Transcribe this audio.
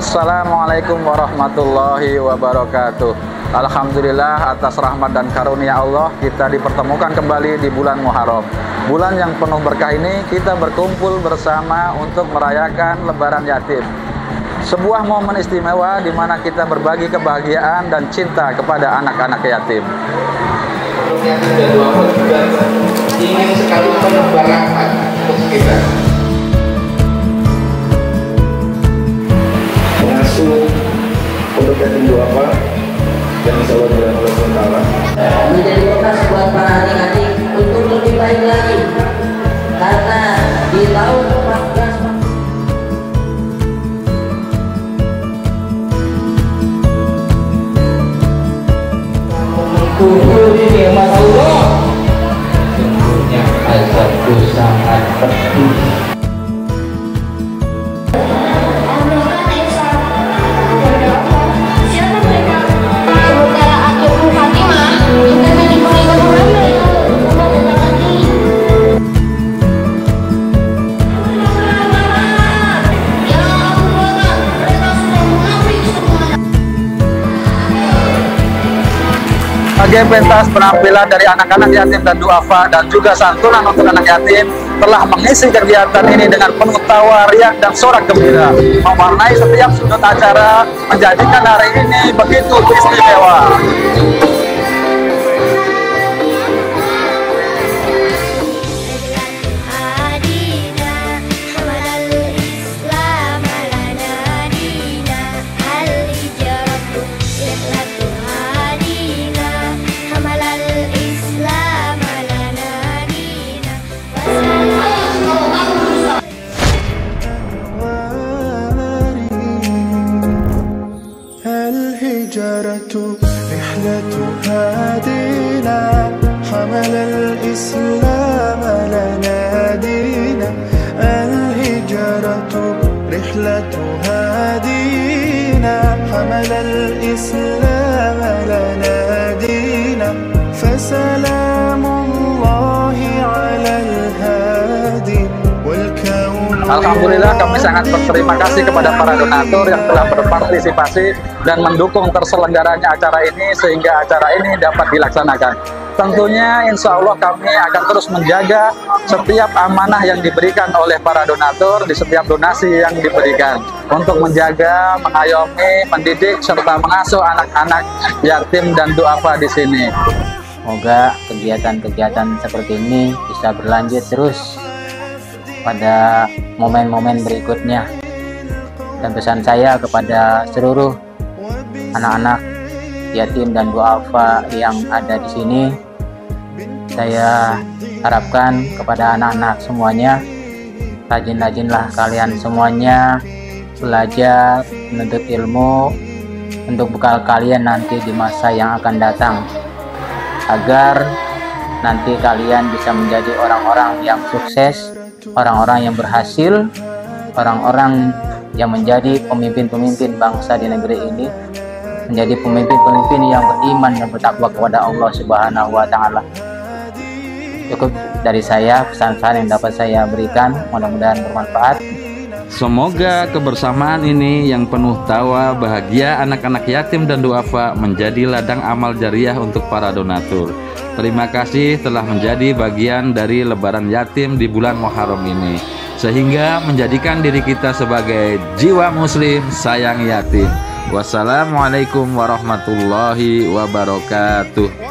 Assalamualaikum warahmatullahi wabarakatuh. Alhamdulillah atas rahmat dan karunia Allah kita dipertemukan kembali di bulan Muharram. Bulan yang penuh berkah ini kita berkumpul bersama untuk merayakan Lebaran Yatim. Sebuah momen istimewa di mana kita berbagi kebahagiaan dan cinta kepada anak-anak yatim. Yang sudah 2 bulan ingin sekali menebar rahmat untuk kita. Mengasuh untuk yatim duafa dan insyaallah dengan Allah SWT menjadi bekas buat para adik-adik untuk lebih baik lagi, karena di tahun 14 mensyukuri nikmat Allah, sungguhnya azabku sangat pedih. Sebagai pentas penampilan dari anak-anak yatim dan duafa dan juga santunan untuk anak yatim telah mengisi kegiatan ini dengan penuh tawa, riang, dan sorak gembira, mewarnai setiap sudut acara, menjadikan hari ini begitu istimewa. الهجرة رحلة هادينا حمل الإسلام لنا دينا الهجرة رحلة هادينا حمل الإسلام لنا دينا فسلام الله على الهادي والكون. Alhamdulillah kami sangat berterima kasih kepada para donatur yang telah berpartisipasi dan mendukung terselenggaranya acara ini sehingga acara ini dapat dilaksanakan. Tentunya insya Allah kami akan terus menjaga setiap amanah yang diberikan oleh para donatur di setiap donasi yang diberikan untuk menjaga, mengayomi, mendidik, serta mengasuh anak-anak yatim dan duafa di sini. Semoga kegiatan-kegiatan seperti ini bisa berlanjut terus pada momen-momen berikutnya. Dan pesan saya kepada seluruh anak-anak yatim dan duafa yang ada di sini, saya harapkan kepada anak-anak semuanya, rajin-rajinlah kalian semuanya belajar, menuntut ilmu untuk bekal kalian nanti di masa yang akan datang, agar nanti kalian bisa menjadi orang-orang yang sukses, orang-orang yang berhasil, orang-orang yang menjadi pemimpin-pemimpin bangsa di negeri ini, menjadi pemimpin-pemimpin yang beriman dan bertakwa kepada Allah Subhanahu wa Ta'ala. Cukup dari saya pesan-pesan yang dapat saya berikan, mudah-mudahan bermanfaat. Semoga kebersamaan ini yang penuh tawa, bahagia anak-anak yatim dan duafa menjadi ladang amal jariah untuk para donatur. Terima kasih telah menjadi bagian dari Lebaran Yatim di bulan Muharram ini, sehingga menjadikan diri kita sebagai jiwa muslim sayang yatim. Wassalamualaikum warahmatullahi wabarakatuh.